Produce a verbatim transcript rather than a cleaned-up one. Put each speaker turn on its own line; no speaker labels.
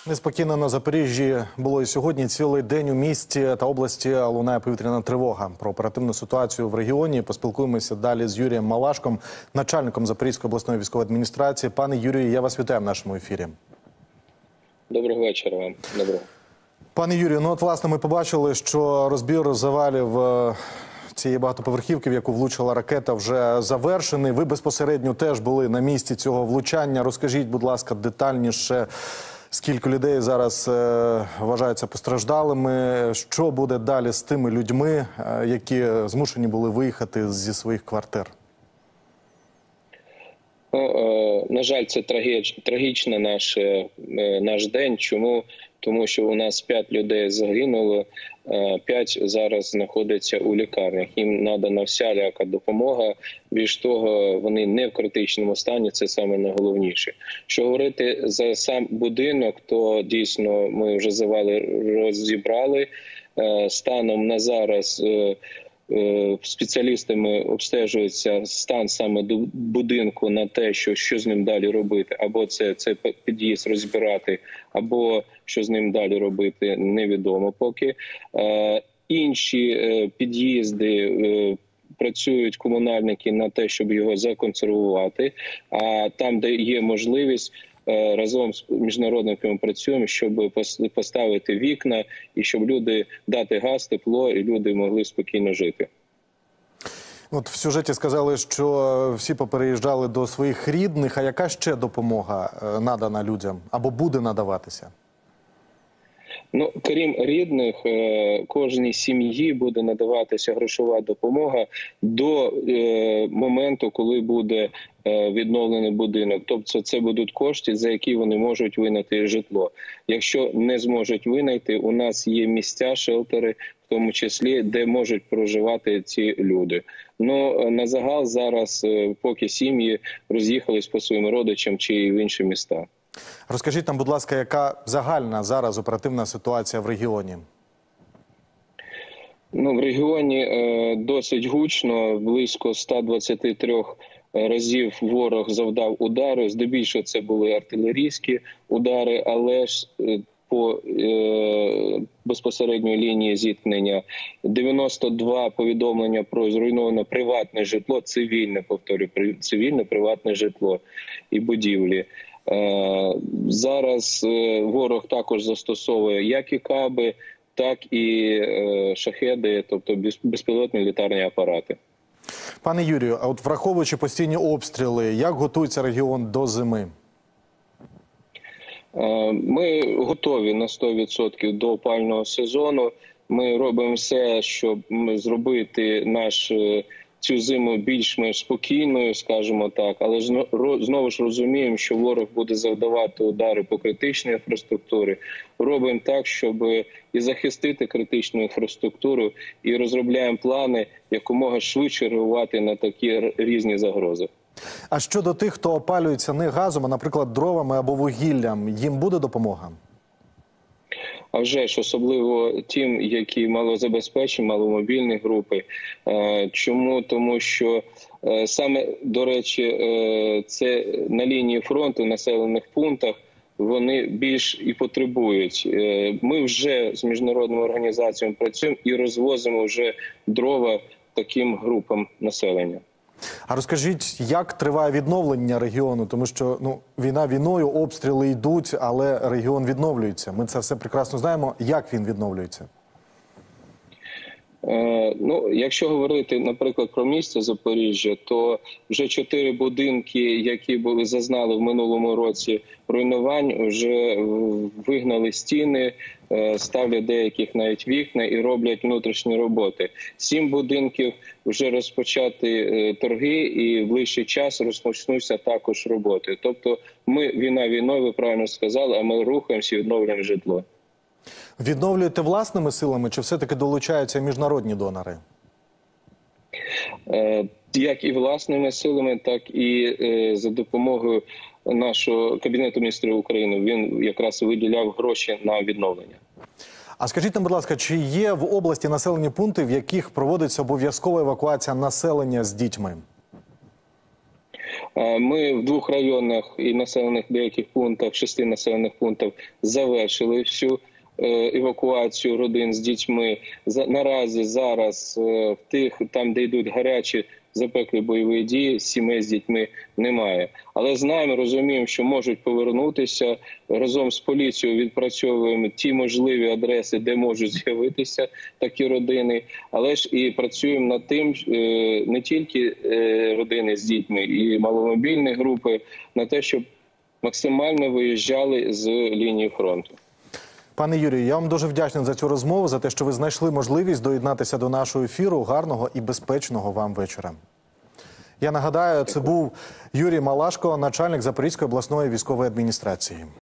Неспокійно на Запоріжжі було і сьогодні. Цілий день у місті та області лунає повітряна тривога. Про оперативну ситуацію в регіоні поспілкуємося далі з Юрієм Малашком, начальником Запорізької обласної військової адміністрації. Пане Юрію, я вас вітаю в нашому ефірі.
Доброго вечора вам. Доброго.
Пане Юрію, ну от власне ми побачили, що розбір завалів цієї багатоповерхівки, в яку влучила ракета, вже завершений. Ви безпосередньо теж були на місці цього влучання. Розкажіть, будь ласка, детальніше, скільки людей зараз е, вважаються постраждалими, що буде далі з тими людьми, е, які змушені були виїхати зі своїх квартир?
Ну, е, на жаль, це трагіч, трагічний наш, е, наш день. Чому? Тому що у нас п'ять людей загинуло, е, п'ять зараз знаходяться у лікарнях. Їм надана всяка допомога. Більш того, вони не в критичному стані, це саме найголовніше. Що говорити за сам будинок, то дійсно ми вже завали розібрали. Е, станом на зараз е, спеціалістами обстежується стан саме до будинку на те, що, що з ним далі робити. Або це, це під'їзд розбирати, або що з ним далі робити, невідомо поки. Е, інші е, під'їзди е, працюють комунальники на те, щоб його законсервувати. А там, де є можливість, разом з міжнародниками працюємо, щоб поставити вікна і щоб люди дати газ, тепло і люди могли спокійно жити.
От в сюжеті сказали, що всі попереїжджали до своїх рідних. А яка ще допомога надана людям або буде надаватися?
Ну, крім рідних, кожній сім'ї буде надаватися грошова допомога до е, моменту, коли буде е, відновлений будинок. Тобто це будуть кошти, за які вони можуть винайти житло. Якщо не зможуть винайти, у нас є місця, шелтери, в тому числі, де можуть проживати ці люди. Ну, на загал зараз, поки сім'ї роз'їхались по своїм родичам чи в інші міста.
Розкажіть нам, будь ласка, яка загальна зараз оперативна ситуація в регіоні?
Ну, в регіоні е, досить гучно, близько ста двадцяти трьох разів ворог завдав удари. Здебільшого це були артилерійські удари, але ж е, по е, безпосередньої лінії зіткнення дев'яносто два повідомлення про зруйноване приватне житло, цивільне, повторюю, цивільне приватне житло і будівлі. Зараз ворог також застосовує як і каби, так і шахеди, тобто безпілотні літальні апарати.
Пане Юрію, а от враховуючи постійні обстріли, як готується регіон до зими?
Ми готові на сто відсотків до опалювального сезону. Ми робимо все, щоб зробити наш цю зиму більш-менш спокійною, скажімо так, але знову ж розуміємо, що ворог буде завдавати удари по критичній інфраструктурі. Робимо так, щоб і захистити критичну інфраструктуру, і розробляємо плани якомога швидше реагувати на такі різні загрози.
А щодо тих, хто опалюється не газом, а, наприклад, дровами або вугіллям, їм буде допомога?
А вже ж, особливо тим, які малозабезпечені, маломобільні групи. Чому? Тому що саме, до речі, це на лінії фронту, в населених пунктах, вони більш і потребують. Ми вже з міжнародними організаціями працюємо і розвозимо вже дрова таким групам населення.
А розкажіть, як триває відновлення регіону? Тому що ну, війна війною, обстріли йдуть, але регіон відновлюється. Ми це все прекрасно знаємо. Як він відновлюється?
Е, ну, якщо говорити, наприклад, про місто Запоріжжя, то вже чотири будинки, які були зазнали в минулому році руйнувань, вже вигнали стіни, ставлять деяких навіть вікна і роблять внутрішні роботи. Сім будинків вже розпочати торги і в ближчий час розпочнуться також роботи. Тобто ми війна війною, ви правильно сказали, а ми рухаємося і відновлюємо житло.
Відновлюєте власними силами чи все-таки долучаються міжнародні донори?
Як і власними силами, так і за допомогою нашого Кабінету міністрів України. Він якраз виділяв гроші на відновлення.
А скажіть нам, будь ласка, чи є в області населені пункти, в яких проводиться обов'язкова евакуація населення з дітьми?
Ми в двох районах і населених деяких пунктах, шести населених пунктах завершили всю евакуацію родин з дітьми. Наразі зараз в тих, там де йдуть гарячі запеклі бойові дії, сімей з дітьми немає. Але знаємо, розуміємо, що можуть повернутися. Разом з поліцією відпрацьовуємо ті можливі адреси, де можуть з'явитися такі родини. Але ж і працюємо над тим, не тільки родини з дітьми, і маломобільні групи, на те, щоб максимально виїжджали з лінії фронту.
Пане Юрію, я вам дуже вдячний за цю розмову, за те, що ви знайшли можливість доєднатися до нашого ефіру. Гарного і безпечного вам вечора. Я нагадаю, це був Юрій Малашко, начальник Запорізької обласної військової адміністрації.